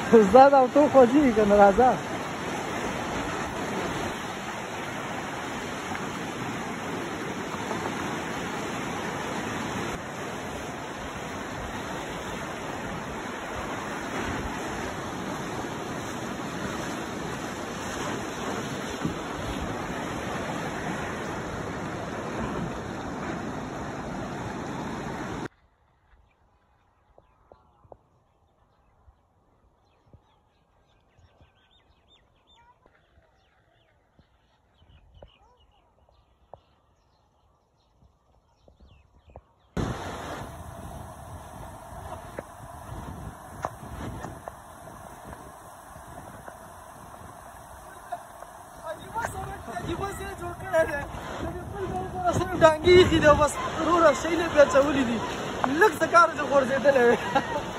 زاد او تو خوځي کنه راځه ډانګي خې دا بس ضرور شي له بیا څولې دي لږ څه کار چې غورځېدلی وي